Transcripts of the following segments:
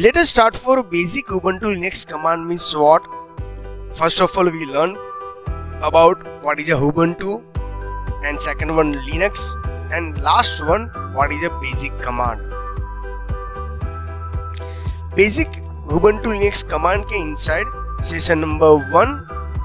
Let us start for basic Ubuntu Linux command means what. First of all, we learn about what is a Ubuntu, and second one Linux, and last one what is a basic command. Basic Ubuntu Linux command के inside session number 1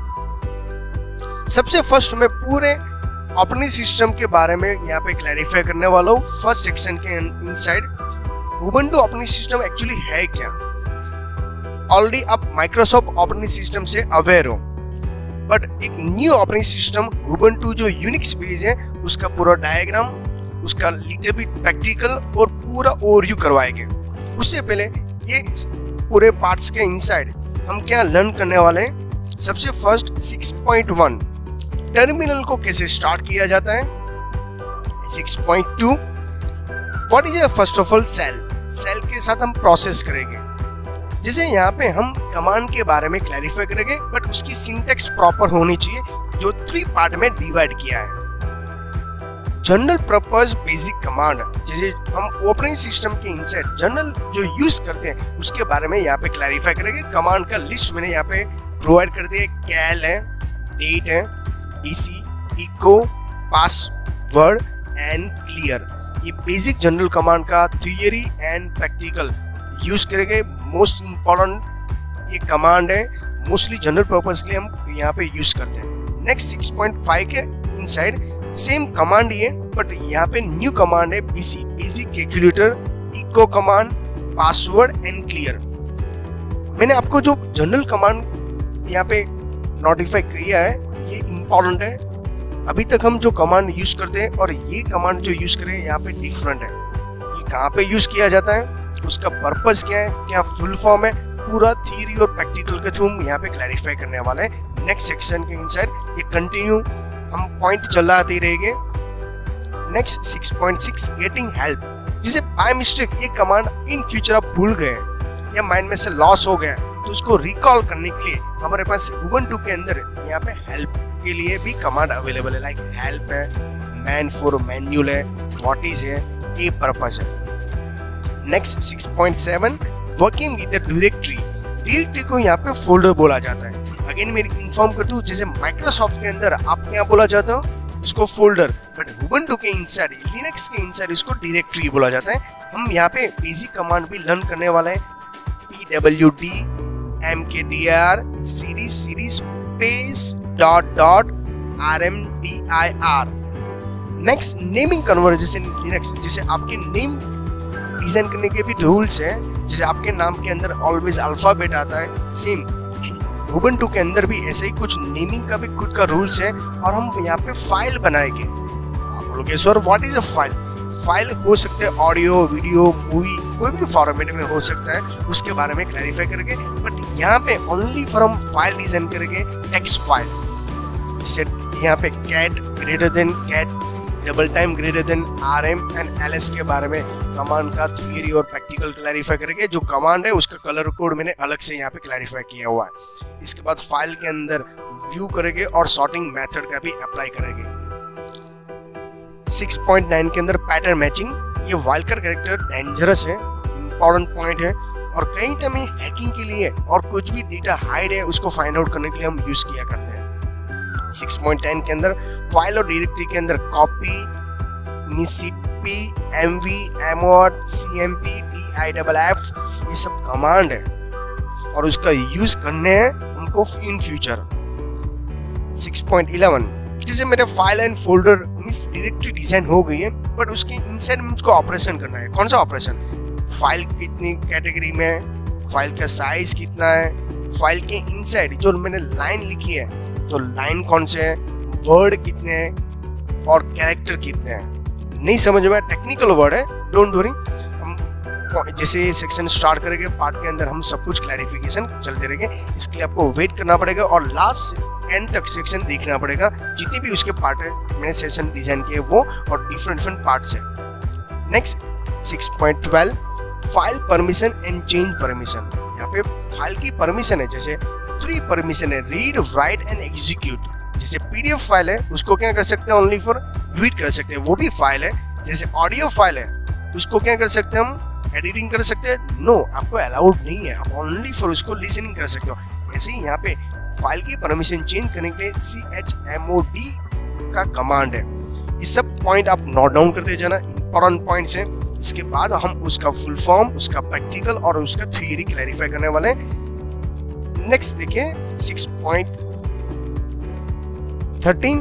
सबसे first मैं पूरे operating system के बारे में यहाँ पे clarify करने वाला हूँ. फर्स्ट सेक्शन के inside Ubuntu operating system actually है क्या. ऑलरेडी आप माइक्रोसॉफ्ट ऑपरेटिंग सिस्टम से अवेयर हो, बट एक न्यू ऑपरेटिंग सिस्टम Ubuntu जो यूनिक्स बेस है उसका पूरा डायग्राम, उसका लिटिल बिट प्रैक्टिकल और पूरा ओवरव्यू करवाएंगे. उससे पहले ये पूरे पार्ट्स के इनसाइड हम क्या लर्न करने वाले हैं. सबसे फर्स्ट 6.1 टर्मिनल को कैसे स्टार्ट किया जाता है. 6.2 what is first of all shell के साथ हम प्रोसेस करेंगे. जैसे यहाँ पे हम कमांड के बारे में क्लैरिफाई करेंगे, बट उसकी सिंटैक्स प्रॉपर होनी चाहिए जो 3 पार्ट में डिवाइड किया है. जनरल पर्पस बेसिक कमांड, जैसे हम ऑपरेटिंग सिस्टम के इनसाइड जनरल जो यूज करते हैं उसके बारे में यहाँ पे क्लैरिफाई करेंगे. कमांड का लिस्ट मैंने यहाँ पे प्रोवाइड कर दिया. कैल है, डेट है, DC, echo, password and clear. ये बेसिक जनरल कमांड का थियरी एंड प्रैक्टिकल यूज करेंगे. मोस्ट इम्पोर्टेंट ये कमांड है, मोस्टली जनरल पर्पस के लिए हम यहाँ पे यूज करते हैं. नेक्स्ट 6.5 के इनसाइड सेम कमांड ही है, बट यहाँ पे न्यू कमांड है BC, basic calculator, echo command, password and clear. मैंने आपको जो जनरल कमांड यहाँ पे नोटिफाई किया है ये इम्पोर्टेंट है. अभी तक हम जो कमांड यूज करते हैं और ये कमांड जो यूज करें यहाँ पे डिफरेंट है. ये कहाँ पे यूज किया जाता है, उसका पर्पस क्या है, क्या फुल फॉर्म है, पूरा थियरी और प्रैक्टिकल के थ्रू हम यहाँ पे क्लैरिफाई करने वाले हैं. नेक्स्ट सेक्शन के इनसाइड ये कंटिन्यू हम पॉइंट चलाते ही रहेंगे. Next 6.6 getting help. जिसे बाय मिस्टेक ये कमांड इन फ्यूचर आप भूल गए या माइंड में से लॉस हो गया तो उसको रिकॉल करने के लिए हमारे पास Ubuntu के अंदर यहाँ पे हेल्प के लिए भी कमांड अवेलेबल है. लाइक हेल्प है, मैन फॉर मैन्युअल है, व्हाट इज है, ये पर्पस है. Next 6.7 working with the directory को यहाँ पे फोल्डर बोला जाता है. अगेन मेरी इन्फॉर्म कर दूं, जैसे माइक्रोसॉफ्ट के अंदर आप क्या बोला जाता हो इसको फोल्डर, बट Ubuntu के इनसाइड, लिनक्स के इनसाइड इसको डायरेक्टरी बोला जाता है. हम यहाँ पे बेसिक कमांड भी लर्न करने वाले हैं. pwd mkdir series space dot rmdir. Next naming conversion Linux. जैसे आपके नेम डिजाइन करने के भी रूल्स है, जैसे आपके नाम के अंदर ऑलवेज अल्फाबेट आता है, सेम Ubuntu के अंदर भी ऐसे ही कुछ नेमिंग का भी खुद का रूल्स है. और हम यहाँ पे फाइल बनाएंगे. आप बोलोगे sir what is a file. File हो सकते हैं ऑडियो, वीडियो, मूवी, कोई भी फॉर्मेट में हो सकता है, उसके बारे में क्लैरिफाई करेंगे. बट यहाँ पे ओनली फॉर हम फाइल डिजाइन करेंगे टेक्स्ट फाइल. जैसे यहाँ पे cat greater than cat, double time greater than rm and ls के बारे में कमांड का थियरी और प्रैक्टिकल क्लैरिफाई करेंगे. जो कमांड है उसका कलर कोड मैंने अलग से यहाँ पे क्लैरिफाई किया हुआ है. इसके बाद फाइल के अंदर व्यू करेंगे और सॉर्टिंग मेथड का भी अप्लाई करेंगे. 6.9 के अंदर पैटर्न मैचिंग. ये वाइल्डकार्ड कैरेक्टर डेंजरस है, इंपॉर्टेंट पॉइंट है, और कई टाइम हैकिंग के लिए और कुछ भी डेटा हाइड है उसको फाइंड आउट करने के लिए हम यूज किया करते हैं. 6.10 के अंदर फाइल और डायरेक्टरी के अंदर कॉपी, मिसिपी, mv, mod, cmp, diff ये सब कमांड है और उसका यूज करने हैं हमको इन फ्यूचर. 6.11 जैसे मेरे file and folder means directory design हो गई है, बट उसके इनसाइड में मुझको ऑपरेशन करना है. कौन सा ऑपरेशन, फाइल कितनी कैटेगरी में है, फाइल का साइज कितना है, फाइल के इनसाइड जो मैंने लाइन लिखी है तो लाइन कौन से है, वर्ड कितने हैं और कैरेक्टर कितने हैं. नहीं समझ में टेक्निकल वर्ड है, डोंट वरी. हम जैसे सेक्शन स्टार्ट करेंगे पार्ट के अंदर हम सब कुछ क्लैरिफिकेशन चलते रहेंगे. इसके लिए आपको वेट करना पड़ेगा और लास्ट एंड तक सेक्शन देखना पड़ेगा. जितने भी उसके पार्ट है मैंने सेक्शन डिजाइन किए वो और डिफरेंट पार्ट्स है. Next 6.12 file permission and change permission. यहाँ पे फाइल की परमिशन है, जैसे 3 परमिशन है, रीड, राइट एंड एग्जीक्यूट. जैसे पीडीएफ फाइल है उसको क्या कर सकते हैं, ओनली फॉर रीड कर सकते हैं, वो भी फाइल है. जैसे ऑडियो फाइल है उसको क्या कर सकते हैं हम, एडिटिंग कर सकते हैं? नो, आपको अलाउड नहीं है, आप ओनली फॉर उसको लिसनिंग कर सकते हो। ऐसे ही यहाँ पे फाइल की परमिशन चेंज करने के लिए chmod का कमांड है। ये सब पॉइंट आप नोट डाउन करते जाना, इंपॉर्टेंट पॉइंट्स हैं। इसके बाद हम उसका फुल फॉर्म, उसका प्रैक्टिकल और उसका थ्योरी क्लैरिफाई करने वाले हैं। नेक्स्ट देखिए 6.13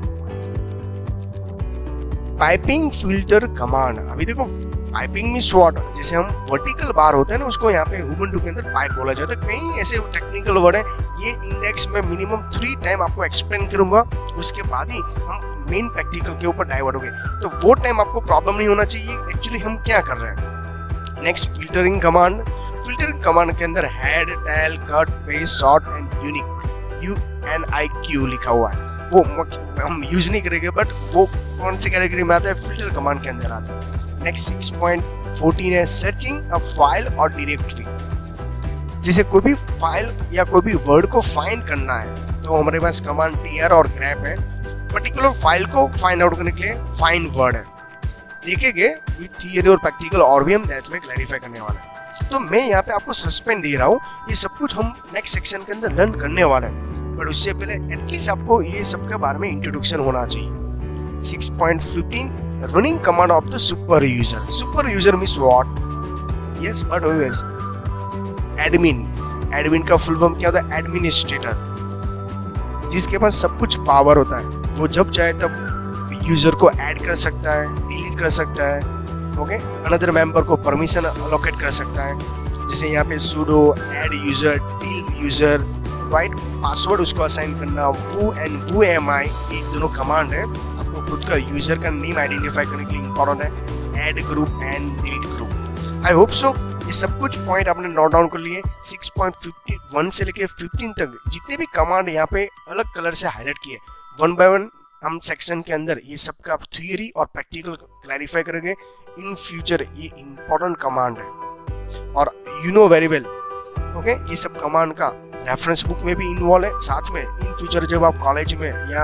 पाइपिंग फिल्टर कमांड। अभी देखो पाइपिंग में शॉर्ट, जैसे हम वर्टिकल बार होते हैं ना, उसको यहाँ पे उबुंटू के अंदर पाइप बोला जाता है। कई ऐसे टेक्निकल वर्ड है, ये इंडेक्स में मिनिमम 3 टाइम आपको एक्सप्लेन करूंगा, उसके बाद ही हम मेन प्रैक्टिकल के ऊपर डाइवर्ट होंगे, तो वो टाइम आपको प्रॉब्लम नहीं होना चाहिए एक्चुअली हम क्या कर रहे हैं। Next filtering command. Filtering command के अंदर head, tail, cut, paste, sort and unique UNIQ लिखा हुआ है, वो हम यूज नहीं करेंगे, बट वो कौन सी कैटेगरी में आता है? फिल्टर कमांड के अंदर आता है। नेक्स्ट 6.14 है सर्चिंग अ फाइल और डायरेक्टरी। जैसे कोई भी फाइल या कोई भी वर्ड को फाइंड करना है तो हमारे पास कमांड tr और grep है। पर्टिकुलर फाइल को फाइंड आउट करने के लिए फाइंड वर्ड है। देखेंगे थियरी और प्रैक्टिकल और भी हम दैट में क्लैरिफाई करने वाले हैं। तो मैं यहाँ पे आपको सस्पेंड दे रहा हूँ, ये सब कुछ हम नेक्स्ट सेक्शन के अंदर लर्न करने वाले हैं, बट उससे पहले एटलीस्ट आपको ये सब के बारे में इंट्रोडक्शन होना चाहिए। 6.15 running command of the super user. Super user means what? Yes, but always admin. Admin का फुल फॉर्म क्या होता है? एडमिनिस्ट्रेटर, जिसके पास सब कुछ पावर होता है। वो जब चाहे तब यूजर को ऐड कर सकता है, डिलीट कर सकता है, ओके, अनदर मेंबर को परमिशन अलोकेट कर सकता है। जैसे यहाँ पे sudo add user, delete user, right, password उसको असाइन करना, who and who am I, ये दोनों कमांड है। आपको खुद का यूजर का नेम आइडेंटिफाई करने के लिए इंपॉर्टेंट है। Add group and delete group. I hope so ये सब कुछ पॉइंट आपने नोट डाउन कर लिए। 6.51 से लेके 15 तक जितने भी कमांड यहाँ पे अलग कलर से हाईलाइट किए, 1 बाय 1 हम सेक्शन के अंदर ये सब का थ्योरी और प्रैक्टिकल क्लैरिफाई करेंगे। इन फ्यूचर ये इंपॉर्टेंट कमांड है और you know very well, okay, ये सब कमांड का रेफरेंस बुक में भी इन्वॉल्व है। साथ में इन फ्यूचर जब आप कॉलेज में या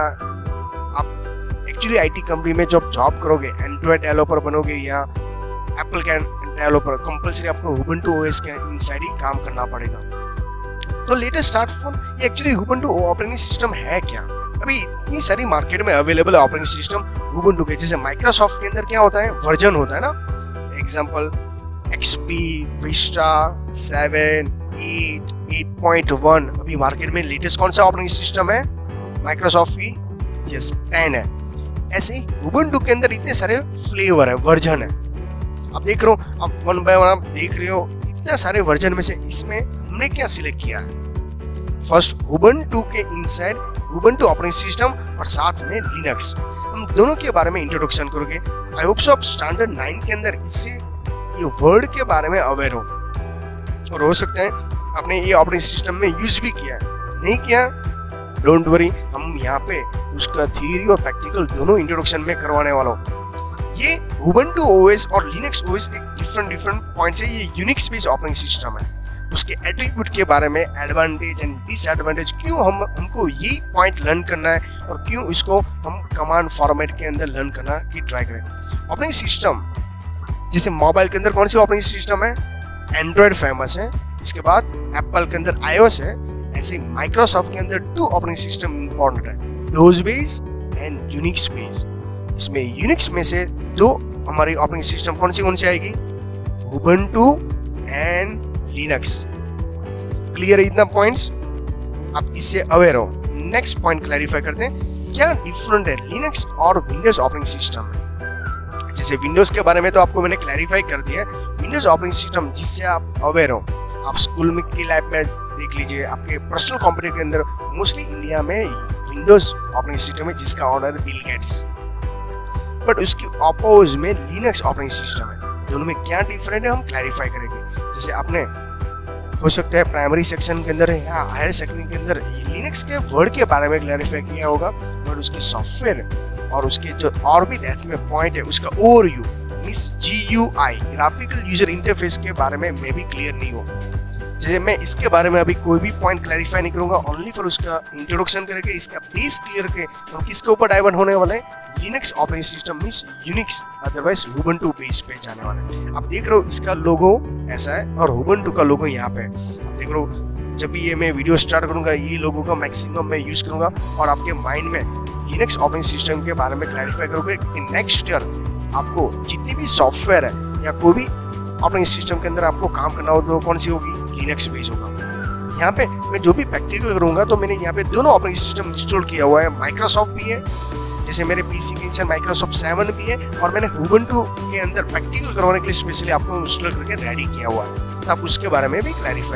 आप एक्चुअली आईटी कंपनी में जब जॉब करोगे, एंड्रॉइड डेवलपर बनोगे या एप्पल के डेवलपर, कंपल्सरी आपको उबुंटू ओएस के इनसाइड ही काम करना पड़ेगा। तो लेटेस्ट स्टार्ट फोन, ये एक्चुअली उबुंटू ऑपरेटिंग सिस्टम है क्या? अभी इतनी सारी मार्केट में अवेलेबल है ऑपरेटिंग सिस्टम उबुंटू के। जैसे माइक्रोसॉफ्ट के अंदर क्या होता है? वर्जन होता है ना, एग्जांपल XP, Vista, 7, 8, 8.1। अभी मार्केट में लेटेस्ट कौन सा ऑपरेटिंग सिस्टम है? माइक्रोसॉफ्ट की यस 10 है। ऐसे ही उबुंटू के अंदर इतने सारे फ्लेवर है, वर्जन है। आप देख रहे हो, आप 1 बाय 1 आप देख रहे हो, इतने सारे वर्जन में से इसमें हमने क्या सिलेक्ट किया है? फर्स्ट उबुंटू के इनसाइड उबुंटू ऑपरेटिंग सिस्टम और साथ में लिनक्स, हम दोनों के बारे में इंट्रोडक्शन करोगे। आई होप सो आप स्टैंडर्ड 9 के अंदर इससे ये वर्ड के बारे में अवेयर हो, और हो सकता है आपने ये ऑपरेटिंग सिस्टम में यूज भी किया है। नहीं किया, डोंट वरी, हम यहाँ पे उसका थियरी और प्रैक्टिकल दोनों इंट्रोडक्शन में करवाने वाला हूँ। ये उबुंटू ओएस और लिनक्स ओएस एक डिफरेंट पॉइंट से ये यूनिक्स बेस्ड ऑपरेटिंग सिस्टम है। उसके एट्रीब्यूट के बारे में, एडवांटेज एंड डिसएडवांटेज, क्यों हमको ये पॉइंट लर्न करना है और क्यों इसको हम कमांड फॉर्मेट के अंदर लर्न करना की ट्राई करें। ऑपरेटिंग सिस्टम जैसे मोबाइल के अंदर कौन सी ऑपरेटिंग सिस्टम है? एंड्रॉइड फेमस है, इसके बाद एप्पल के अंदर iOS है। ऐसे माइक्रोसॉफ्ट के अंदर 2 ऑपरेटिंग सिस्टम इंपॉर्टेंट है, Windows base and Unix base. इसमें यूनिक्स में से 2 हमारी ऑपरेटिंग सिस्टम कौन सी आएगी? Ubuntu and Linux. क्लियर है इतना पॉइंट्स? आप इससे अवेयर हो। नेक्स्ट पॉइंट क्लैरिफाई करते हैं, क्या डिफरेंट है लिनक्स और विंडोज ऑपरेटिंग सिस्टम में। जैसे विंडोज के बारे में तो आपको मैंने क्लैरिफाई कर दिया है, विंडोज ऑपरेटिंग सिस्टम जिससे आप अवेयर हो। आप स्कूल में की लाइफ में देख लीजिए, आपके पर्सनल कंप्यूटर के अंदर मोस्टली इंडिया में विंडोज ऑपरेटिंग सिस्टम है जिसका ऑनर बिल गेट्स, बट उसकी अपोज में लिनक्स ऑपरेटिंग सिस्टम है। दोनों में क्या डिफरेंट है हम क्लैरिफाई करेंगे। जैसे आपने हो सकता है प्राइमरी सेक्शन के अंदर या हायर सेक्शन के अंदर लिनक्स के वर्ड के बारे में क्लैरिफाई किया होगा, बट उसके सॉफ्टवेयर और उसके जो और भी डेप्थ में पॉइंट है उसका overview means GUI, graphical user interface के बारे में मैं भी क्लियर नहीं हूँ। जैसे मैं इसके बारे में अभी कोई भी पॉइंट क्लैरिफाई नहीं करूंगा, ओनली फॉर उसका इंट्रोडक्शन करके इसका बेस क्लियर करके हम किसके ऊपर डाइवर्ट होने वाले हैं, Linux operating system means Unix otherwise Ubuntu base पे जाने वाले हैं। आप देख रहे हो इसका लोगो ऐसा है और उबुंटू का लोगो यहाँ पे है। आप देख रहे हो जब भी ये मैं वीडियो स्टार्ट करूंगा ये लोगो का मैक्सिमम मैं यूज करूंगा और आपके माइंड में लिनक्स ऑपरेटिंग सिस्टम के बारे में क्लैरिफाई करोगे कि नेक्स्ट ईयर आपको जितनी भी सॉफ्टवेयर है या कोई भी ऑपरेटिंग सिस्टम के अंदर आपको काम करना हो तो कौन सी होगी, लिनक्स बेस होगा। यहाँ पे मैं जो भी प्रैक्टिकल करूंगा तो मैंने यहाँ पे दोनों ऑपरेटिंग सिस्टम इंस्टॉल किया हुआ है, माइक्रोसॉफ्ट भी है, जैसे मेरे पीसी के अंदर माइक्रोसॉफ्ट 7 भी है और मैंने उबुंटू के अंदर प्रैक्टिकल करवाने के लिए स्पेशली आपको इंस्टॉल करके रेडी किया हुआ है, तो आप उसके बारे में भी क्लैरिफाई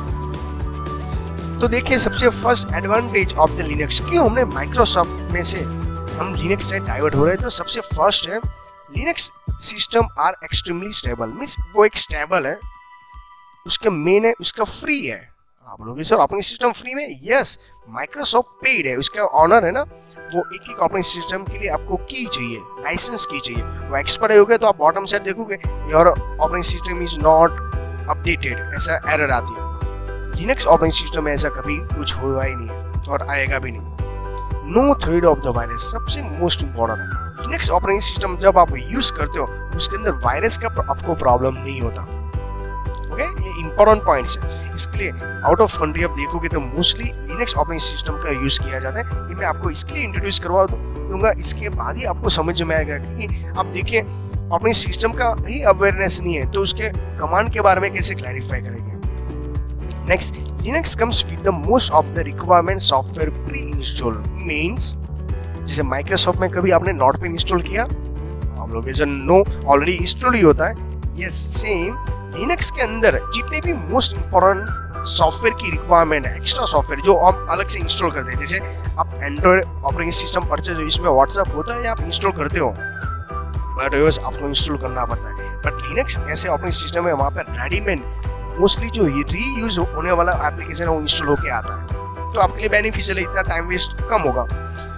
करेंगे। तो देखिए सबसे first advantage of the Linux, क्यों हमने माइक्रोसॉफ्ट में से हम लिनक्स से डाइवर्ट हो रहे हैं, तो सबसे फर्स्ट है Linux system are extremely stable, means वो एक स्टेबल है, उसका मेन है, उसका फ्री है। आप लोग सर ऑपरेटिंग सिस्टम फ्री में, यस माइक्रोसॉफ्ट पेड है, उसका ऑनर है ना, वो एक एक ऑपरेटिंग सिस्टम के लिए आपको की चाहिए, लाइसेंस की चाहिए, वो एक्सपायर हो गया तो आप बॉटम साइड देखोगे your operating system is not updated, ऐसा एरर आती है। लिनक्स ऑपरेटिंग सिस्टम में ऐसा कभी कुछ हुआ ही नहीं है और आएगा भी नहीं। No thread of the virus सबसे मोस्ट इंपॉर्टेंट है। लिनक्स ऑपरेटिंग सिस्टम जब आप यूज करते हो उसके अंदर वायरस का आपको प्रॉब्लम नहीं होता। ओके, ये इंपॉर्टेंट पॉइंट्स है। इसके लिए आउट ऑफ कंट्री आप देखोगे तो मोस्टली लिनक्स ऑपरेटिंग सिस्टम का यूज किया जाता है। ये मैं आपको इसके लिए इंट्रोड्यूस करवा दूंगा, इसके बाद ही आपको समझ में आएगा। क्योंकि आप देखिए ऑपरेटिंग सिस्टम का ही अवेयरनेस नहीं है तो उसके कमांड के बारे में कैसे क्लैरिफाई करेंगे। Next, Linux comes with the most of the requirement software pre install, means जैसे माइक्रोसॉफ्ट में कभी आपने नोटपैड इंस्टॉल किया, आप लोग ऐसा नो ऑलरेडी इंस्टॉल ही होता है। यस सेम लिनक्स के अंदर जितने भी मोस्ट इंपॉर्टेंट सॉफ्टवेयर की रिक्वायरमेंट है, एक्स्ट्रा सॉफ्टवेयर जो हम अलग से इंस्टॉल करते हैं, जैसे आप एंड्रॉइड ऑपरेटिंग सिस्टम परचेज इसमें व्हाट्सएप होता है या आप इंस्टॉल करते हो, बट आपको इंस्टॉल करना पड़ता है। बट लिनक्स ऐसे ऑपरेटिंग सिस्टम है वहाँ पर रेडीमेड मोस्टली जो रीयूज होने वाला एप्लीकेशन है वो इंस्टॉल होके आता है, तो आपके लिए बेनिफिशियल है, इतना टाइम वेस्ट कम होगा।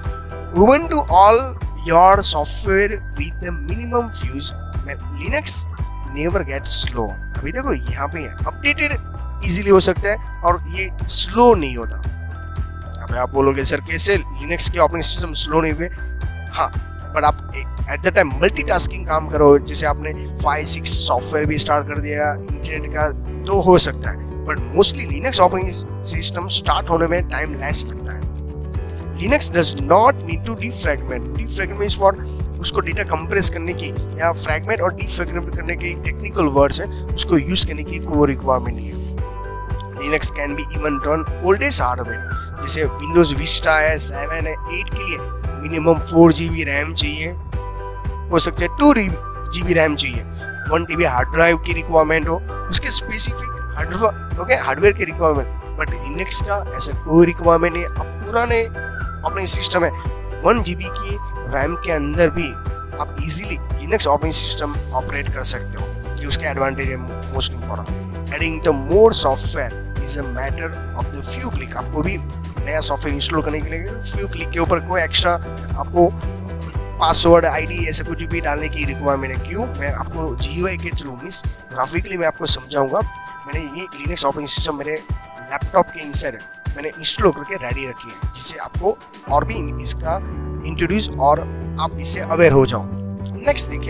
Ubuntu all your software with the minimum views, Linux never gets slow। अभी देखो यहाँ पे अपडेटेड इजीली हो सकता है और ये स्लो नहीं होता। अब आप बोलोगे सर कैसे लिनक्स के ऑपरेटिंग सिस्टम स्लो नहीं हुए, हाँ बट आप एट द टाइम मल्टीटास्किंग काम करो, जैसे आपने 5-6 सॉफ्टवेयर भी स्टार्ट कर दिया इंटरनेट का तो हो सकता है, but mostly Linux operating system start होने में टाइम लेस लगता है। Linux does not need to defragment। Defragment means what? उसको डेटा कंप्रेस करने की या फ्रैगमेंट और डीफ्रैगमेंट करने के टेक्निकल वर्ड्स हैं, उसको यूज करने की कोई रिक्वायरमेंट नहीं है। Linux can be even run oldest hardware, जैसे Windows Vista है, 7 है, 8 के लिए मिनिमम 4 GB रैम चाहिए, हो सकता है 2 GB रैम चाहिए, 1 TB हार्ड ड्राइव की रिक्वायरमेंट हो, उसके स्पेसिफिक हार्डवेयर की रिक्वायरमेंट। बट लिनक्स का ऐसा कोई रिक्वायरमेंट नहीं। अब पुराने ऑपरेटिंग सिस्टम है 1 GB की रैम के अंदर भी आप easily Linux operating system operate कर सकते हो, ये उसके एडवांटेज है most important. Adding the more software is a matter of the few click. आपको भी नया सॉफ्टवेयर इंस्टॉल करने के लिए फ्यू क्लिक के ऊपर कोई एक्स्ट्रा आपको पासवर्ड आईडी ऐसा कुछ भी डालने की रिक्वायरमेंट है। क्यों? मैं आपको GUI के थ्रू मींस ग्राफिकली मैं आपको समझाऊंगा। मैंने ये लिनक्स ऑपरेटिंग सिस्टम मेरे लैपटॉप के इनसाइड मैंने इंस्टॉल करके रेडी रखी है, जिससे आपको और भी इसका इंट्रोड्यूस और आप इससे अवेयर हो जाओ। नेक्स्ट देखिए,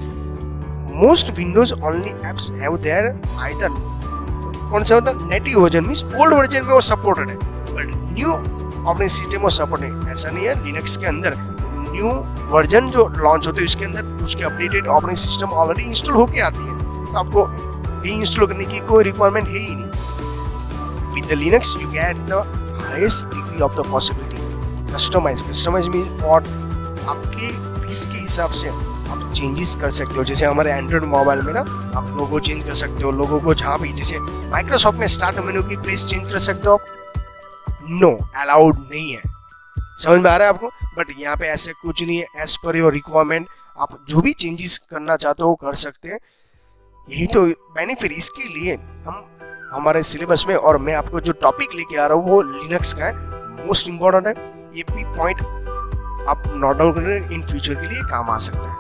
most Windows only apps have their either कौन सा होता है native version, means old version में वो सपोर्टेड है, बट न्यू ऑपरेटिंग सिस्टम वो सपोर्ट नहीं। ऐसा नहीं है, लिनक्स के अंदर न्यू वर्जन जो लॉन्च होते हैं उसके अंदर उसके updated operating system already install होके आती है, तो आपको री इंस्टॉल करने की कोई रिक्वायरमेंट है ही नहीं। With the Linux, you get the highest degree of the possibility. Customize means what? आपके फीस के हिसाब से आप चेंजेस कर सकते हो। जैसे हमारे एंड्रॉइड मोबाइल में ना आप लोगो चेंज कर सकते हो, लोगो को जहाँ भी, जैसे माइक्रोसॉफ्ट में स्टार्ट मेन्यू की प्लेस चेंज कर सकते हो आप। नो, अलाउड नहीं है। समझ में आ रहा है आपको? बट यहाँ पे ऐसे कुछ नहीं है। एज पर योर रिक्वायरमेंट आप जो भी चेंजेस करना चाहते हो कर सकते हैं। यही तो बेनिफिट। इसके लिए हम हमारे सिलेबस में और मैं आपको जो टॉपिक लेके आ रहा हूँ वो लिनक्स का है, मोस्ट इम्पोर्टेंट है। ये भी पॉइंट आप नोट डाउन करें, इन फ्यूचर के लिए काम आ सकता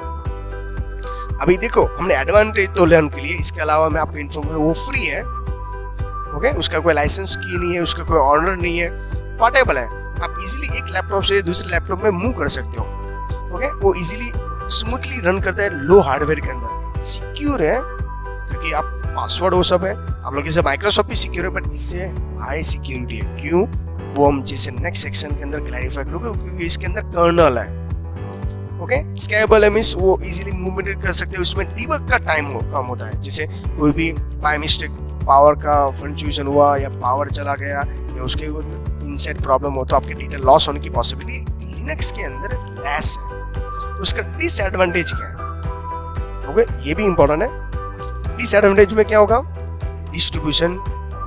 है। अभी देखो हमने एडवांटेज तो लर्न के लिए, इसके अलावा मैं आपको इन्फॉर्म वो फ्री है, ओके, उसका कोई लाइसेंस की नहीं है, उसका कोई ऑनर नहीं है, पोर्टेबल है, आप इजीली एक लैपटॉप से दूसरे लैपटॉप में मूव कर सकते हो। ओके, वो इजीली स्मूथली रन करता है लो हार्डवेयर के अंदर, सिक्योर है क्योंकि आप पासवर्ड वो सब है, आप लोग जैसे माइक्रोसॉफ्ट भी सिक्योर है, बट इससे हाई सिक्योरिटी है। क्यों, वो हम जैसे नेक्स्ट सेक्शन के अंदर क्लैरिफाई करोगे, क्योंकि इसके अंदर कर्नल है। ओके, स्केलेबल है मींस वो इजीली मूवमेंट कर सकते हैं, उसमें डीबग का टाइम कम होता है। जैसे कोई भी बाय मिस्टेक पावर का फ्लक्चुएशन हुआ या पावर चला गया या उसके इनसाइड प्रॉब्लम हो तो आपके डेटा लॉस होने की पॉसिबिलिटी लिनक्स के अंदर लेस है। उसका डिसएडवांटेज क्या है, ओके, ये भी इंपॉर्टेंट है। डिसएडवांटेज में क्या होगा, distribution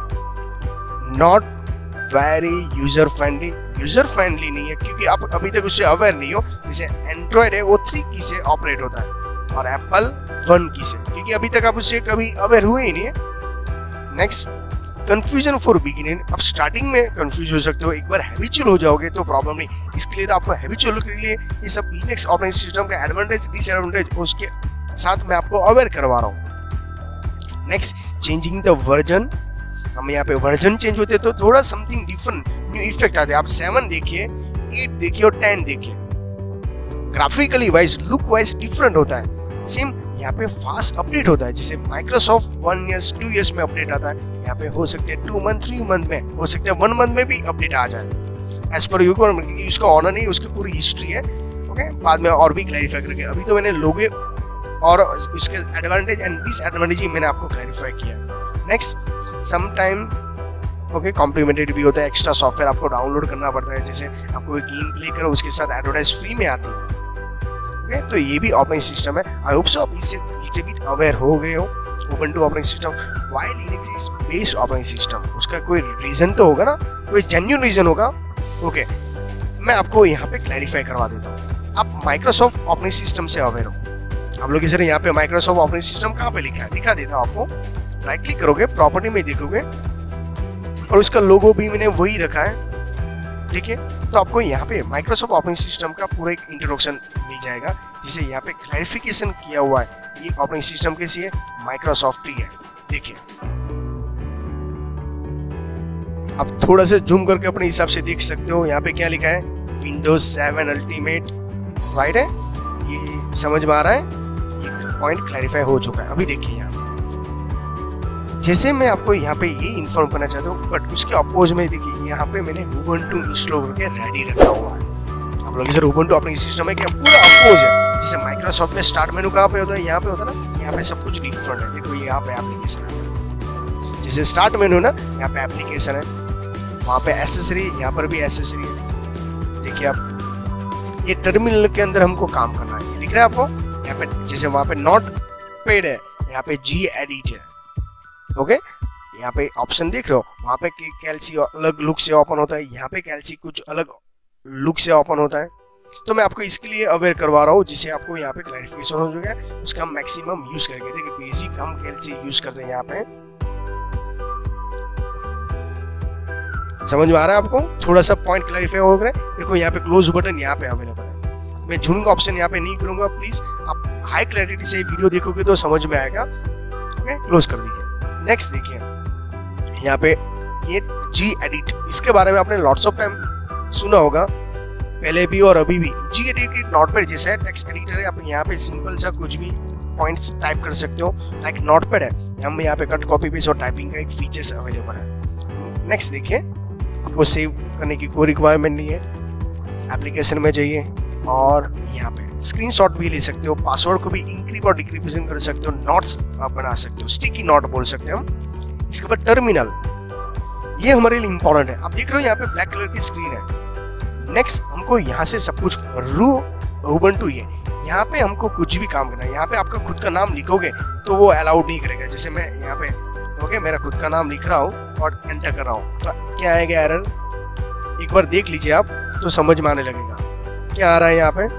not very user friendly नहीं है, क्योंकि आप अभी तक उससे अवेयर नहीं हो। जैसे एंड्रॉयड है वो 3 की से ऑपरेट होता है और एप्पल 1 की से, क्योंकि अभी तक आप उससे कभी अवेयर हुए ही नहीं है। नेक्स्ट, कंफ्यूजन फॉर बिगिनर, आप स्टार्टिंग में कंफ्यूज हो सकते हो, एक बार हैबिचुअल हो जाओगे तो प्रॉब्लम नहीं। इसके लिए तो आपको हैबिचुअल के लिए ये सब लिनक्स ऑपरेटिंग सिस्टम का एडवांटेज डिसएडवांटेज उसके साथ मैं आपको अवेयर करवा रहा हूँ। नेक्स्ट, चेंजिंग द वर्जन, हम यहाँ पे वर्जन चेंज होते तो थोड़ा समथिंग डिफरेंट न्यू इफेक्ट आते हैं। आप 7 देखिए, 8 देखिए और 10 देखिए, graphically wise look wise different होता है। सेम यहाँ पे फास्ट अपडेट होता है, जैसे माइक्रोसॉफ्ट 1 ईयर्स 2 ईयर्स में अपडेट आता है, यहाँ पे हो सकते हैं 2 मंथ 3 मंथ में, हो सकते हैं 1 मंथ में भी अपडेट आ जाए एज पर यूजर, क्योंकि उसका ऑनर नहीं, उसकी पूरी हिस्ट्री है। ओके, बाद में और भी क्लैरिफाई करके, अभी तो मैंने लोगो और उसके एडवांटेज एंड डिसएडवांटेज ही मैंने आपको क्लैरिफाई किया। नेक्स्ट, समटाइम ओके कॉम्प्लीमेंटेड भी होता है, एक्स्ट्रा सॉफ्टवेयर आपको डाउनलोड करना पड़ता है। जैसे आपको एक गेम प्ले करो उसके साथ एडवर्टाइज फ्री में आती है। ओके, तो ये भी ऑपरेटिंग सिस्टम है। आई होप सो आप इससे लिटिल बिट अवेयर हो गए हो। Ubuntu operating system, why Linux is based operating system, उसका कोई रीजन तो होगा ना, कोई जेन्युइन रीजन होगा। ओके, मैं आपको यहाँ पे क्लैरिफाई करवा देता हूँ। आप माइक्रोसॉफ्ट ऑपरेटिंग सिस्टम से अवेयर हो। आप लोग सर यहाँ पे माइक्रोसॉफ्ट ऑपरेटिंग सिस्टम कहाँ पे लिखा है, दिखा देता हूँ आपको। राइट क्लिक करोगे, प्रॉपर्टी में देखोगे और उसका लोगो भी मैंने वही रखा है। ठीक है, तो आपको यहाँ पे माइक्रोसॉफ्ट ऑपरेटिंग सिस्टम का पूरा एक इंट्रोडक्शन मिल जाएगा, जिसे यहाँ पे क्लैरिफिकेशन किया हुआ है। ये ऑपरेटिंग सिस्टम कैसी है, माइक्रोसॉफ्ट ही है। देखिए, आप थोड़ा सा जूम करके अपने हिसाब से देख सकते हो। यहाँ पे क्या लिखा है, विंडोज 7 अल्टीमेट, राइट है, ये समझ में आ रहा है, ये पॉइंट क्लैरिफाई हो चुका है। अभी देखिए यहाँ जैसे मैं आपको यहाँ पे ये इन्फॉर्म करना चाहता हूँ, बट उसके अपोज में देखिए यहाँ पे मैंने उबुंटू इंस्टॉल करके रेडी रखा हुआ है। आप लोग इधर उबुंटू ऑपरेटिंग सिस्टम है, क्या पूरा अपोज है। जैसे माइक्रोसॉफ्ट में स्टार्ट मेनू कहाँ पे होता है, यहाँ पे होता है ना, यहाँ पे सब कुछ डिफरेंट है। देखो यहाँ पे एप्लीकेशन है, जैसे स्टार्ट मेनू ना, यहाँ पे एप्लीकेशन है, वहाँ पे एसेसरी, यहाँ पर भी एसेसरी है। देखिए आप, ये टर्मिनल के अंदर हमको काम करना है, ये दिख रहा है आपको। यहाँ पे जैसे वहाँ पे नोट पैड है, यहाँ पे जी एडिट है। ओके, यहाँ पे ऑप्शन देख रहे हो, वहाँ पे कैल्सी अलग लुक से ओपन होता है, यहाँ पे कैल्सी कुछ अलग लुक से ओपन होता है। तो मैं आपको इसके लिए अवेयर करवा रहा हूँ, जिससे आपको यहाँ पे क्लैरिफिकेशन हो जाएगा। उसका हम मैक्सिमम यूज करके, देखिए बेसिक हम कैल्सी यूज करते हैं यहाँ पे। समझ में आ रहा है आपको, थोड़ा सा पॉइंट क्लैरिफाई हो गया। देखो यहाँ पे क्लोज बटन यहाँ पे अवेलेबल है। मैं जूमिंग ऑप्शन यहाँ पे नहीं करूंगा, प्लीज आप हाई क्लैरिटी से वीडियो देखोगे तो समझ में आएगा। ओके, क्लोज कर दीजिए। नेक्स्ट देखिए यहाँ पे ये जी एडिट, इसके बारे में आपने लॉट्स ऑफ टाइम सुना होगा, पहले भी और अभी भी। जी एडिट नोटपैड जैसा है, टेक्स्ट एडिटर है। आप यहाँ पे सिंपल सा कुछ भी पॉइंट्स टाइप कर सकते हो, लाइक नोटपैड है। हम यहाँ पे कट कॉपी पेस्ट और टाइपिंग का एक फीचर्स अवेलेबल है। नेक्स्ट देखिए, आपको सेव करने की कोई रिक्वायरमेंट नहीं है। एप्लीकेशन में जाइए और यहाँ पे स्क्रीनशॉट भी ले सकते हो, पासवर्ड को भी इंक्रिप्ट और डिक्रिप्शन कर सकते हो, नोट्स बना सकते हो, स्टिकी नोट बोल सकते हो हम। इसके बाद टर्मिनल, ये हमारे लिए इंपॉर्टेंट है। आप देख रहे हो यहाँ पे ब्लैक कलर की स्क्रीन है। नेक्स्ट, हमको यहाँ से सब कुछ उबुंटू, ये यहाँ पे हमको कुछ भी काम करना है। यहाँ पे आपका खुद का नाम लिखोगे तो वो अलाउड नहीं करेगा। जैसे मैं यहाँ पे ओके मेरा खुद का नाम लिख रहा हूँ और एंटर कर रहा हूँ, तो क्या आएगा एरर, एक बार देख लीजिए आप तो समझ में आने लगेगा क्या आ रहा है। यहाँ पे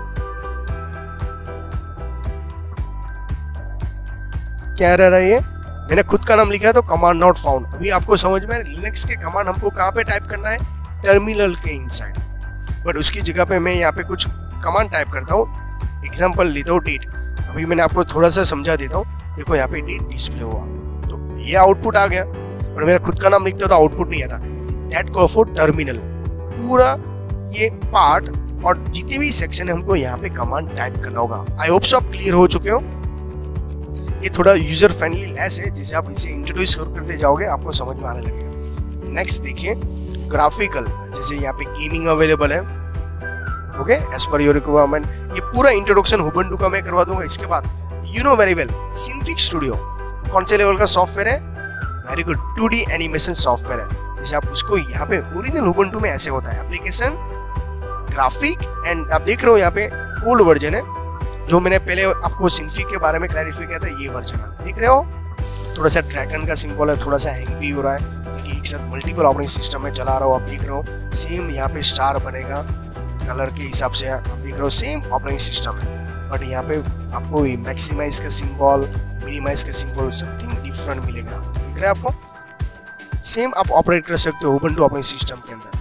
क्या एरर है, ये मैंने खुद का नाम लिखा है तो कमांड नॉट फाउंड। अभी आपको समझ में, लिनक्स के कमांड हमको कहाँ पे टाइप करना है, टर्मिनल के इनसाइड, बट उसकी जगह पे मैं यहाँ पे कुछ कमांड टाइप करता हूँ। एग्जाम्पल लेता हूँ डेट, अभी मैंने आपको थोड़ा सा समझा देता हूँ। देखो यहाँ पे डेट डिस्प्ले हुआ तो ये आउटपुट आ गया। और मेरा खुद का नाम लिखते हो तो आउटपुट नहीं आता। That call for terminal. पूरा ये पार्ट और जितने भी सेक्शन है हमको यहाँ पे कमांड टाइप करना होगा। आई होप सो आप क्लियर हो चुके हो। ये थोड़ा यूजर फ्रेंडली लेस है, जैसे आप इसे इंट्रोड्यूस करते जाओगे आपको समझ में आने लगेगा। नेक्स्ट देखिए ग्राफिकल, जैसे यहाँ पे गेमिंग अवेलेबल है, okay, as per your requirement. ये पूरा इंट्रोडक्शन उबुंटू का मैं करवा दूंगा। इसके बाद you know very well Synfig studio कौन से लेवल का सॉफ्टवेयर है? Very good, 2D animation software है। जैसे आप उसको यहाँ पे ओरिजिनल उबुंटू में ऐसे होता है एप्लीकेशन, ग्राफिक एंड आप देख रहे हो यहाँ पे ओल्ड वर्जन है, जो मैंने पहले आपको सिनफिक के बारे में क्लैरिफाई किया था, ये वर्जन है, देख रहे हो। थोड़ा सा ड्रैगन का सिंबल है, थोड़ा सा हैंग भी हो रहा है क्योंकि एक साथ मल्टीपल ऑपरेटिंग सिस्टम में चला रहा हो। आप देख रहे हो सेम यहाँ पे स्टार बनेगा कलर के हिसाब से, आप देख रहे हो सेम ऑपरेटिंग सिस्टम है, बट यहाँ पे आपको मैक्सिमाइज का सिंबल, मिनिमाइज का सिंबल समथिंग डिफरेंट मिलेगा, दिख रहा है आपको। सेम आप ऑपरेट कर सकते हो उबुंटू ऑपरेटिंग सिस्टम के अंदर,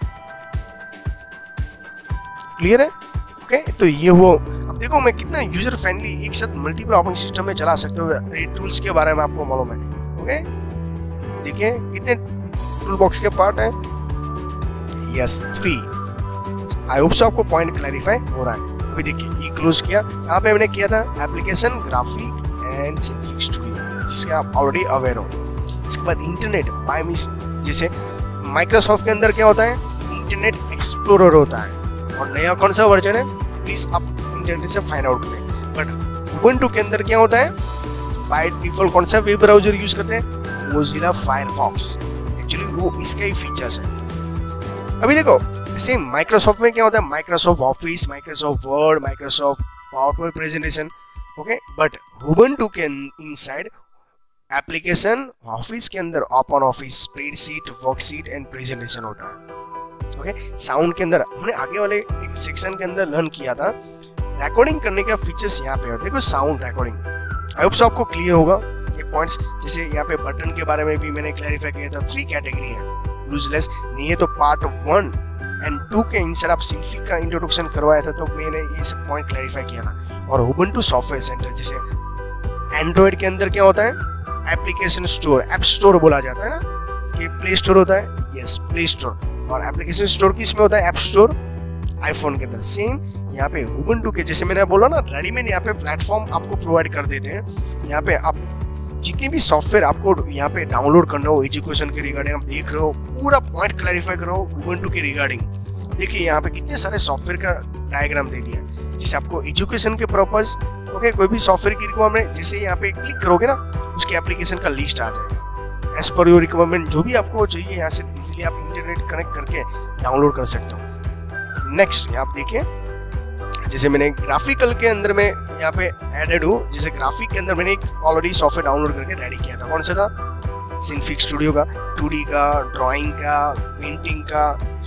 क्लियर है? ओके, तो ये वो अब देखो मैं कितना यूजर फ्रेंडली एक साथ मल्टीपल ऑपरेटिंग सिस्टम में चला सकते हो। टूल्स के बारे में आपको मालूम है, ओके, देखिए कितने टूल बॉक्स के पार्ट है। यस 3। आई होप सो आपको पॉइंट क्लैरिफाई हो रहा है। अभी देखिए ये क्लोज किया, यहाँ पे मैंने किया था application, graphic and Synfig studio, जिसके आप ऑलरेडी अवेयर हो। इसके बाद इंटरनेट बाय जैसे माइक्रोसॉफ्ट के अंदर क्या होता है, इंटरनेट एक्सप्लोरर होता है, और नया कौन सा वर्जन है प्लीज आप इंटरनेट से फाइंड आउट करें। बट उबुंटू के अंदर क्या होता है, बाय डिफॉल्ट कौन सा वेब ब्राउजर यूज करते हैं, मोजिला फायरफॉक्स। एक्चुअली वो इसका ही फीचर्स है। अभी देखो सेम माइक्रोसॉफ्ट में क्या होता है, Microsoft Office, Microsoft Word, Microsoft PowerPoint presentation, okay, but Ubuntu के इनसाइड एप्लीकेशन ऑफिस के अंदर OpenOffice, spreadsheet, worksheet and presentation होता है, ओके। साउंड के अंदर हमने आगे वाले एक सेक्शन के अंदर लर्न किया था रिकॉर्डिंग करने का फीचर्स यहाँ पे है। देखो sound recording, I hope so आपको क्लियर होगा ये पॉइंट्स। जैसे यहाँ पे बटन के बारे में भी मैंने क्लैरिफाई किया था, 3 कैटेगरी है, यूजलेस नहीं है तो पार्ट 1 एंड 2 के इंसर्ट आप सिनफिक का इंट्रोडक्शन करवाया था, तो मैंने ये सब पॉइंट क्लैरिफाई किया था। और उबुंटू सॉफ्टवेयर सेंटर, जैसे एंड्रॉइड के अंदर क्या होता है, एप्लीकेशन स्टोर, ऐप स्टोर बोला जाता है ना, कि प्ले स्टोर होता है, यस प्ले स्टोर, और एप्लीकेशन स्टोर किस में होता है, ऐप स्टोर आईफोन के अंदर। सेम यहाँ पे उबुंटू के, जैसे मैंने बोला ना, रेडीमेड यहाँ पे प्लेटफॉर्म आपको प्रोवाइड कर देते हैं। यहाँ पे आप जितने भी सॉफ्टवेयर आपको यहाँ पे डाउनलोड करना हो एजुकेशन के रिगार्डिंग, आप देख रहे हो पूरा पॉइंट क्लैरिफाई कर रहा हो उबुंटू के रिगार्डिंग। देखिए यहाँ पे कितने सारे सॉफ्टवेयर का डायग्राम दे दिया, जिसे आपको एजुकेशन के पर्पस, ओके, कोई भी सॉफ्टवेयर की रिक्वायरमेंट, जैसे यहाँ पे क्लिक करोगे ना उसकी एप्लीकेशन का लिस्ट आ जाएगा एज पर योर रिक्वायरमेंट। जो भी आपको चाहिए यहाँ से इजीली आप इंटरनेट कनेक्ट करके डाउनलोड कर सकते हो। नेक्स्ट आप देखिए, जैसे मैंने ग्राफिकल के अंदर में यहाँ पे एडेड हूँ, जैसे ग्राफिक के अंदर मैंने एक ऑलरेडी सॉफ्टवेयर डाउनलोड करके रेडी किया था। कौन सा था, सिनफिक स्टूडियो का, 2D का, ड्राइंग का, पेंटिंग का,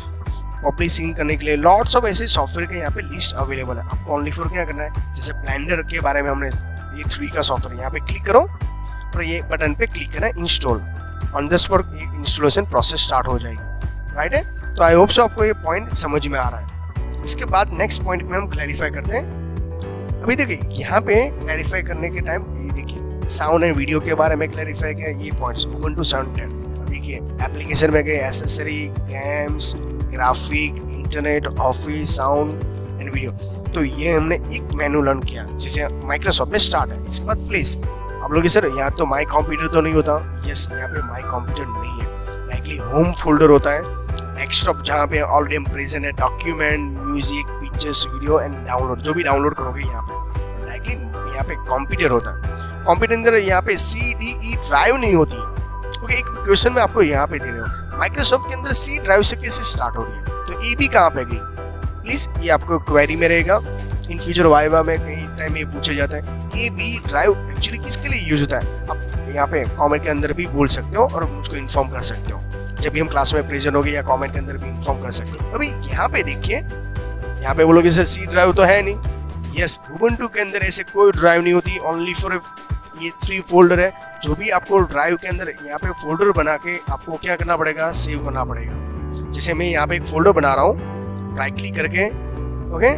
पब्लिशिंग करने के लिए लॉट्स ऑफ ऐसे सॉफ्टवेयर के यहाँ पे लिस्ट अवेलेबल है। आपको ओनली फॉर क्या करना है, जैसे ब्लेंडर के बारे में हमने ये 3 का सॉफ्टवेयर, यहाँ पे क्लिक करो और ये बटन पे क्लिक करना है, install, on the spot installation process start हो जाएगी, राइट है। तो आई होप सो आपको ये पॉइंट समझ में आ रहा है। इसके बाद नेक्स्ट पॉइंट में हम क्लैरिफाई करते हैं। अभी देखिए यहाँ पे क्लैरिफाई करने के टाइम ये देखिए साउंड एंड वीडियो के बारे में क्लैरिफाई किया, ये पॉइंट्स उबुंटू साउंड 10। देखिए एप्लीकेशन में गए accessory, games, graphic, internet, office, sound and video. तो ये हमने एक मेनू लर्न किया, जैसे माइक्रोसॉफ्ट में स्टार्ट है। इसके बाद प्लेस, आप लोग सर यहाँ तो माई कंप्यूटर तो नहीं होता, यस यहाँ पे माई कंप्यूटर नहीं है, लाइकली होम फोल्डर होता है, डेस्कटॉप जहाँ पे ऑलरेडी हम प्रेजेंट है, document, music, pictures, video and download, जो भी डाउनलोड करोगे यहाँ पे लाइकली यहाँ पे कंप्यूटर होता है। कंप्यूटर अंदर यहाँ पे CDE ड्राइव नहीं होती है। ओके, एक क्वेश्चन में आपको यहाँ पे दे रहे हो, माइक्रोसॉफ्ट के अंदर C ड्राइव से कैसे स्टार्ट हो रही है, तो AB कहाँ पे गई, प्लीज ये आपको क्वेरी में रहेगा। इन फ्यूचर वाइवा में कहीं टाइम ये पूछा जाता है AB ड्राइव एक्चुअली किसके लिए यूज होता है, आप यहाँ पे कमेंट के अंदर भी बोल सकते हो और मुझको इन्फॉर्म कर सकते हो, जब भी हम क्लास में प्रेजेंट होगी या कमेंट के अंदर भी इन्फॉर्म कर सकते हो। अभी यहाँ पे देखिए, यहाँ पे बोलोगे सर C ड्राइव तो है नहीं, यस उबुंटू के अंदर ऐसे कोई ड्राइव नहीं होती, ओनली फॉर ये 3 फोल्डर है। जो भी आपको ड्राइव के अंदर यहाँ पे फोल्डर बना के आपको क्या करना पड़ेगा, सेव करना पड़ेगा। जैसे मैं यहाँ पे एक फोल्डर बना रहा हूँ, राइट क्लिक करके, ओके,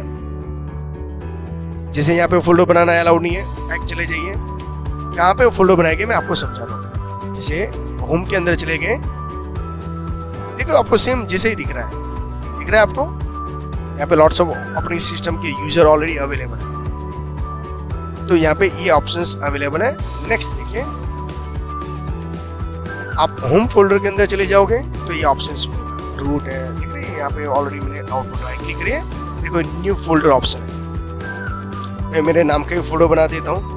जैसे यहाँ पे फोल्डर बनाना अलाउड नहीं है, बैक चले जाइए, यहाँ पे फोल्डर बनाएंगे मैं आपको समझाता हूँ। जैसे होम के अंदर चले गए, देखो आपको सेम जैसे ही दिख रहा है आपको, यहाँ पे लॉट्स ऑफ ऑपरेटिंग सिस्टम के यूजर ऑलरेडी अवेलेबल है, तो यहाँ पे ये ऑप्शंस अवेलेबल है। नेक्स्ट देखिए, आप होम फोल्डर के अंदर चले जाओगे तो ये ऑप्शंस रूट है, दिख रही है यहाँ पे ऑलरेडी मैंने आउटपुट राइट क्लिक करिए, देखो न्यू फोल्डर ऑप्शन है, मैं मेरे नाम का ही फोल्डर बना देता हूँ।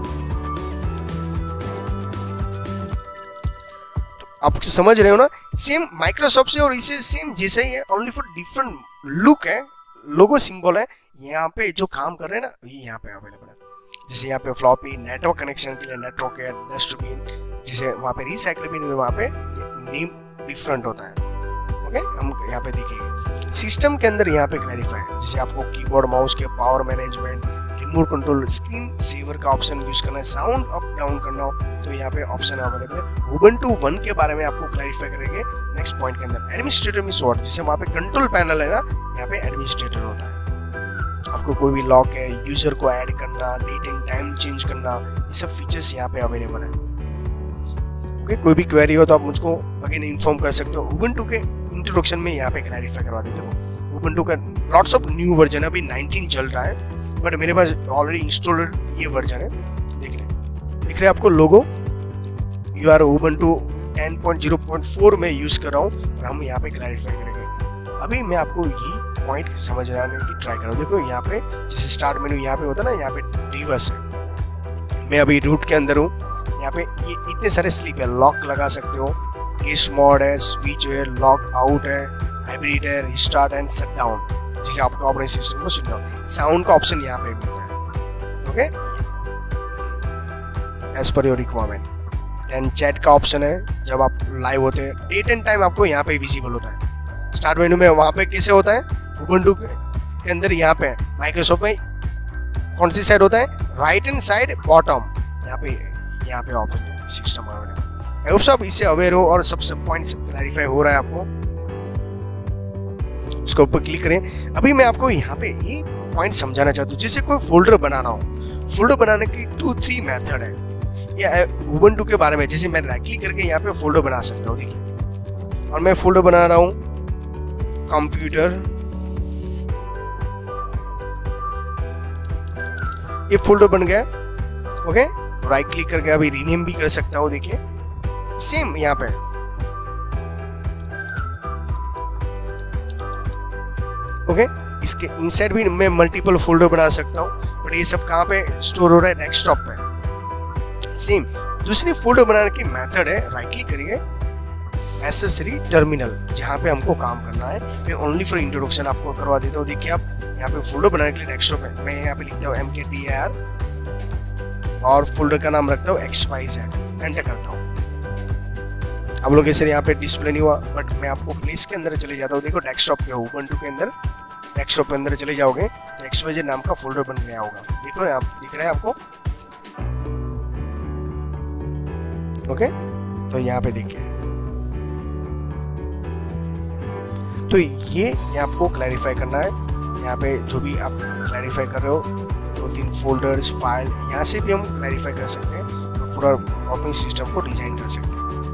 आप समझ रहे हो ना, सेम माइक्रोसॉफ्ट से और इसे सेम जैसा ही है, ओनली फॉर डिफरेंट लुक है, लोगो सिंबल है। यहाँ पे जो काम कर रहे हैं ना, ये यहाँ पे अवेलेबल है। जैसे यहाँ पे फ्लॉपी नेटवर्क कनेक्शन के लिए नेटवर्क है, डस्टबिन, जैसे वहाँ पे रिसाइकलेबिलिटी में वहाँ पे नेम डिफरेंट होता है। ओके, हम यहाँ पे देखेंगे सिस्टम के अंदर यहाँ पे क्लैरिफाई है, जैसे आपको कीबोर्ड माउस के power management, remote control, screen saver का ऑप्शन यूज करना है, साउंड अप डाउन करना हो तो यहाँ पे ऑप्शन अवेलेबल है। उबंटू 1 के बारे में आपको क्लैरिफाई करेंगे नेक्स्ट पॉइंट के अंदर। एडमिनिस्ट्रेटर में सॉर्ट, जैसे वहाँ पे कंट्रोल पैनल है ना, यहाँ पे एडमिनिस्ट्रेटर होता है, आपको कोई भी लॉक है, यूजर को ऐड करना, डेट एंड टाइम चेंज करना, ये सब फीचर्स यहाँ पे अवेलेबल है। ओके, कोई भी क्वेरी हो तो आप मुझको अगेन इन्फॉर्म कर सकते हो। उबंटू के इंट्रोडक्शन में यहाँ पे क्लैरिफाई करवा दे। देखो उबंटू का लॉट्स ऑफ न्यू वर्जन है, अभी 19 चल रहा है, बट मेरे पास ऑलरेडी इंस्टॉल्ड ये वर्जन है। दिख रहे आपको लोगो, यू आर उबंटू 10.0.4 में यूज कर रहा हूँ और हम यहाँ पे क्लैरिफाई करेंगे। अभी मैं आपको ये पॉइंट समझने की ट्राई कर रहा हूँ। देखो यहाँ पे जैसे स्टार्ट मेन्यू यहाँ पे होता है ना, यहाँ पे रिवर्स है, मैं अभी रूट के अंदर हूँ, यहाँ पे ये इतने सारे स्लीप है, लॉक लगा सकते हो, गेस्ट मोड है, स्विच है, लॉक आउट है, हाइब्रिड है, रिस्टार्ट एंड शट डाउन, जैसे आपको ऑपरेटिंग सिस्टम को शट डाउन, साउंड का ऑप्शन यहाँ पे मिलता है। Okay, as per your requirement. Then chat का ऑप्शन है, जब आप लाइव होते हैं, डेट एंड टाइम आपको यहाँ पे विजिबल होता है। स्टार्ट मेन्यू में वहाँ पे कैसे होता है, उबंटू के अंदर यहाँ पे माइक्रोसॉफ्ट में कौन सी साइड होता है, राइट हैंड साइड बॉटम, यहाँ पे operating system available. I hope so आप इससे अवेयर हो और सब पॉइंट्स क्लैरिफाई हो रहा है आपको। उसके ऊपर क्लिक करें। अभी मैं आपको यहाँ पे ये पॉइंट समझाना चाहता हूँ, जैसे कोई फोल्डर बनाना हो, फोल्डर बनाने की 2-3 मेथड है। ये उबंटू के बारे में, जैसे मैं राइट क्लिक करके यहाँ पे फोल्डर बना सकता हूँ, देखिए, और मैं फोल्डर बना रहा हूँ कंप्यूटर, ये फोल्डर बन गया। ओके, राइट क्लिक करके अभी रीनेम भी कर सकता हूँ, देखिए सेम यहाँ पे। ओके, इसके इनसाइड भी मैं मल्टीपल फोल्डर बना सकता हूँ, बट ये सब कहाँ पे स्टोर हो रहा है, डेस्कटॉप पे। सेम दूसरी फोल्डर बनाने की मेथड है, राइट क्लिक करिए, एसेसरी टर्मिनल, जहाँ पे हमको काम करना है। मैं ओनली फॉर इंट्रोडक्शन आपको करवा देता हूँ। देखिए आप यहाँ पे फोल्डर बनाने के लिए डेस्कटॉप है, मैं यहाँ पे लिखता हूँ mkdir और फोल्डर का नाम रखता हूँ xyz, एंटर करता हूँ। आप लोग ऐसे यहाँ पे डिस्प्ले नहीं हुआ, बट मैं आपको प्लेस के अंदर चले जाता हूँ। देखो डेस्कटॉप के उबंटू के अंदर, डेस्कटॉप के अंदर चले जाओगे तो xyz नाम का फोल्डर बन गया होगा। देखो यहाँ दिख रहा है आपको। ओके, तो यहाँ पे देखिए, तो ये आपको क्लैरिफाई करना है। यहाँ पे जो भी आप क्लैरिफाई कर रहे हो, 2-3 फोल्डर्स, फाइल, यहाँ से भी हम क्लैरिफाई कर सकते हैं और पूरा ऑपरेटिंग सिस्टम को डिजाइन कर सकते हैं।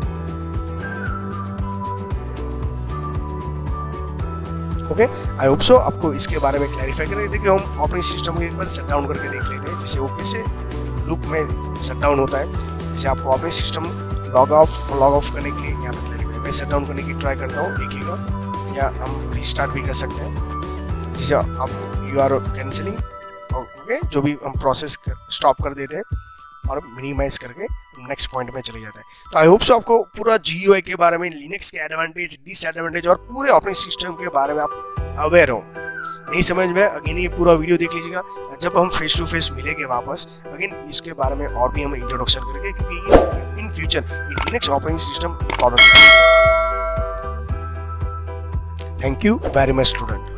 ओके, आई होप सो आपको इसके बारे में क्लैरिफाई करें। देखिए हम ऑपरेटिंग सिस्टम को एक बार शट डाउन करके देख लेते हैं, जैसे वो कैसे लुक में शट डाउन होता है। जैसे आपको ऑपरेटिंग सिस्टम लॉग ऑफ करने के लिए यहाँ पे क्लैरिफाई, मैं शट डाउन करने की ट्राई करता हूँ, देखिएगा, या हम रिस्टार्ट भी कर सकते हैं। जैसे आप यू आर कैंसिलिंग, ओके, जो भी हम प्रोसेस स्टॉप कर देते हैं और मिनिमाइज करके नेक्स्ट पॉइंट में चले जाते हैं। तो आई होप सो आपको पूरा GUI के बारे में, लिनक्स के एडवांटेज, डिसएडवांटेज और पूरे ऑपरेटिंग सिस्टम के बारे में आप अवेयर हो। नहीं समझ में, अगेन ये पूरा वीडियो देख लीजिएगा। जब हम फेस टू फेस मिलेंगे वापस, अगेन इसके बारे में और भी हम इंट्रोडक्शन करेंगे, क्योंकि इन फ्यूचर ये लिनक्स ऑपरेटिंग सिस्टम इम्पोर्टेंट है। Thank you very much student.